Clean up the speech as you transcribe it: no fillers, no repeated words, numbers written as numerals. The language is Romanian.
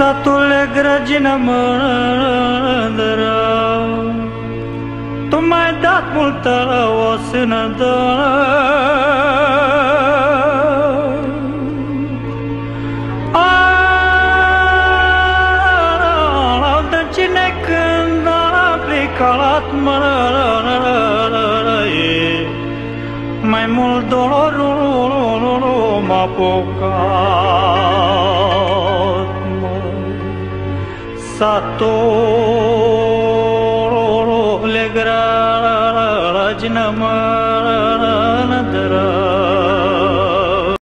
Satul grăgină mândră, tu m-ai dat multă o sânădă. De cine când a plecat măi, mai mult dorul m-a apucat. Satul grăgină mă